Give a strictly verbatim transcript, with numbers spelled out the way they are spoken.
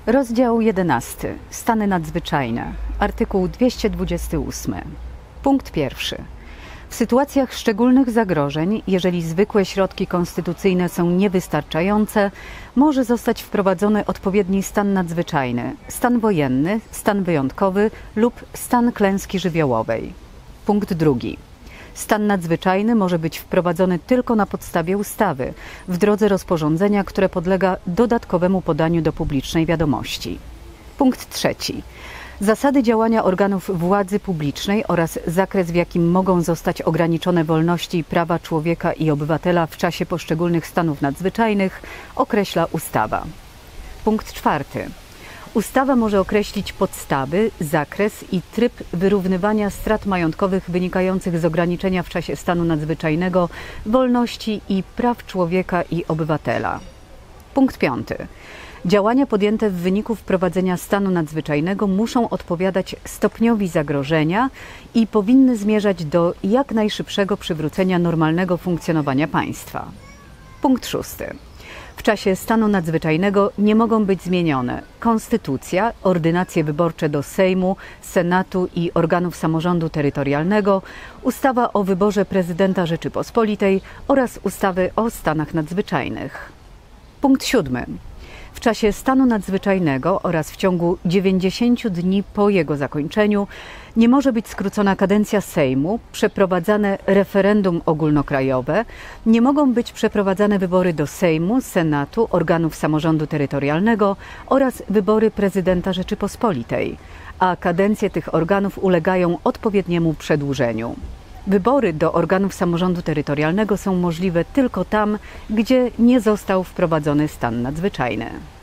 Rozdział jedenasty. Stany nadzwyczajne. Artykuł dwieście dwudziesty ósmy. Punkt pierwszy. W sytuacjach szczególnych zagrożeń, jeżeli zwykłe środki konstytucyjne są niewystarczające, może zostać wprowadzony odpowiedni stan nadzwyczajny, stan wojenny, stan wyjątkowy lub stan klęski żywiołowej. Punkt drugi. Stan nadzwyczajny może być wprowadzony tylko na podstawie ustawy, w drodze rozporządzenia, które podlega dodatkowemu podaniu do publicznej wiadomości. Punkt trzeci. Zasady działania organów władzy publicznej oraz zakres, w jakim mogą zostać ograniczone wolności i prawa człowieka i obywatela w czasie poszczególnych stanów nadzwyczajnych określa ustawa. Punkt czwarty. Ustawa może określić podstawy, zakres i tryb wyrównywania strat majątkowych wynikających z ograniczenia w czasie stanu nadzwyczajnego wolności i praw człowieka i obywatela. Punkt piąty. Działania podjęte w wyniku wprowadzenia stanu nadzwyczajnego muszą odpowiadać stopniowi zagrożenia i powinny zmierzać do jak najszybszego przywrócenia normalnego funkcjonowania państwa. Punkt szósty. W czasie stanu nadzwyczajnego nie mogą być zmienione konstytucja, ordynacje wyborcze do Sejmu, Senatu i organów samorządu terytorialnego, ustawa o wyborze prezydenta Rzeczypospolitej oraz ustawy o stanach nadzwyczajnych. Punkt siódmy. W czasie stanu nadzwyczajnego oraz w ciągu dziewięćdziesięciu dni po jego zakończeniu nie może być skrócona kadencja Sejmu, przeprowadzane referendum ogólnokrajowe, nie mogą być przeprowadzane wybory do Sejmu, Senatu, organów samorządu terytorialnego oraz wybory prezydenta Rzeczypospolitej, a kadencje tych organów ulegają odpowiedniemu przedłużeniu. Wybory do organów samorządu terytorialnego są możliwe tylko tam, gdzie nie został wprowadzony stan nadzwyczajny.